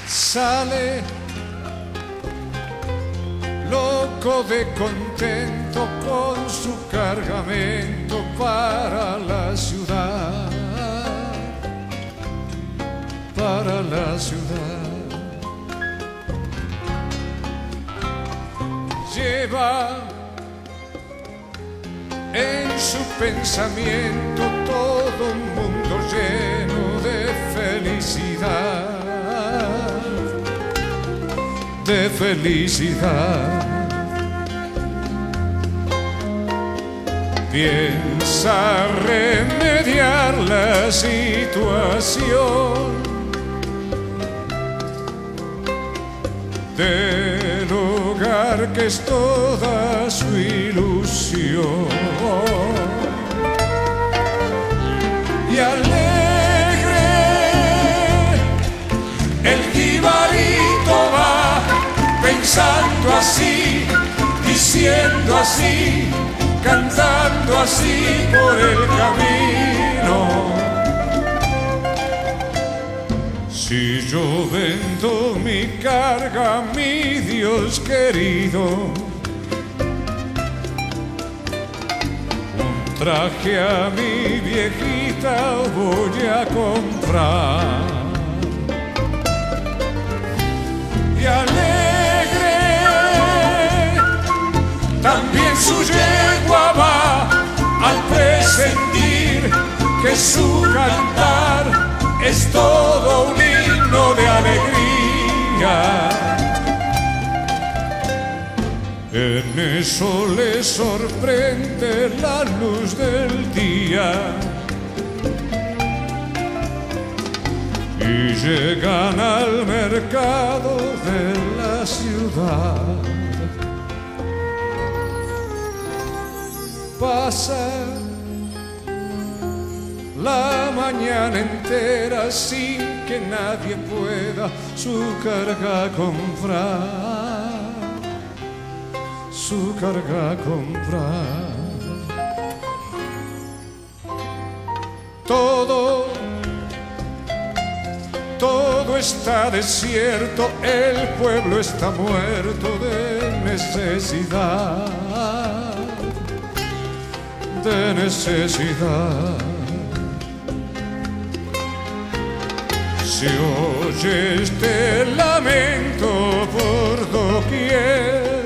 sale loco de contento con su cargamento para la ciudad, para la ciudad. Lleva en su pensamiento todo un mundo lleno de felicidad, de felicidad. Piensa remediar la situación del hogar que es toda su ilusión. Y alegre el jibarito va pensando así, diciendo así, cantando así por el camino. Si yo vendo mi carga, mi Dios querido, un traje a mi viejita voy a comprar. Y alegre también su yegua va al presentir que su cantar es todo un himno de alegría. En eso le sorprende la luz del día y llegan al mercado de la ciudad. Pasa la mañana entera sin que nadie pueda su carga comprar, su carga comprar. Todo está desierto, el pueblo está muerto de necesidad, de necesidad. Se oye este lamento por doquier,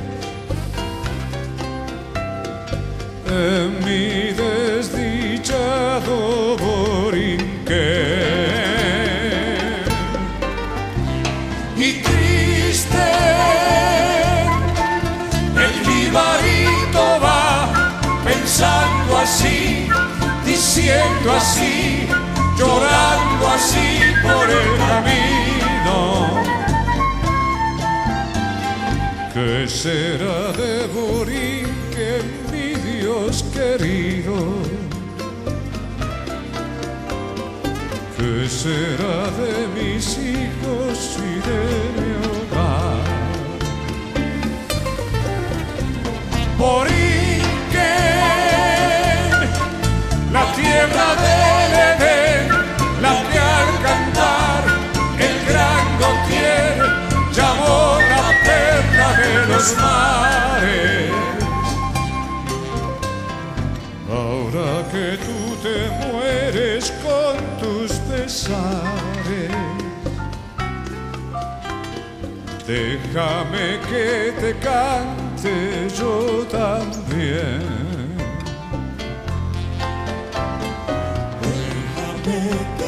en mi desdichado Borinquén. Y triste el jibarito va pensando así, diciendo así, llorando así por el camino. ¿Qué será de Borinquén, mi Dios querido? ¿Qué será de mis hijos y de mi hogar? Borinquén, la tierra del Edén, la que al cantar el gran Gautier llamó la perla de los mares. Ahora que tú te mueres con tus pesares, déjame que te cante yo también. Déjame